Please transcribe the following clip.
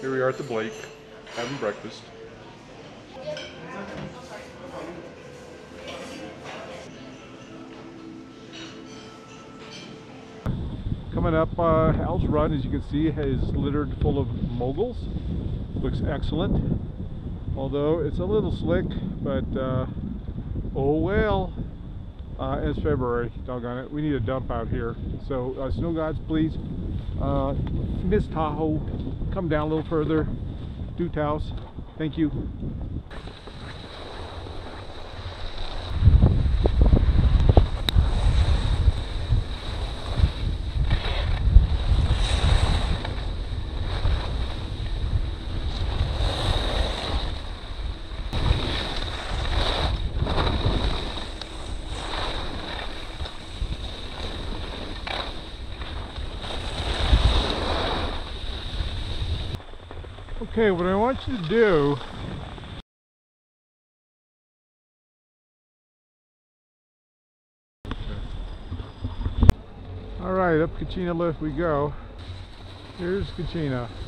Here we are at the Blake, having breakfast. Coming up, Al's Run, as you can see, is littered full of moguls. Looks excellent. Although it's a little slick, but oh well. It's February, doggone it. We need a dump out here. So, snow gods, please, Miss Tahoe, come down a little further. Do Taos. Thank you. Okay, what I want you to do all right, up Kachina lift we go. Here's Kachina.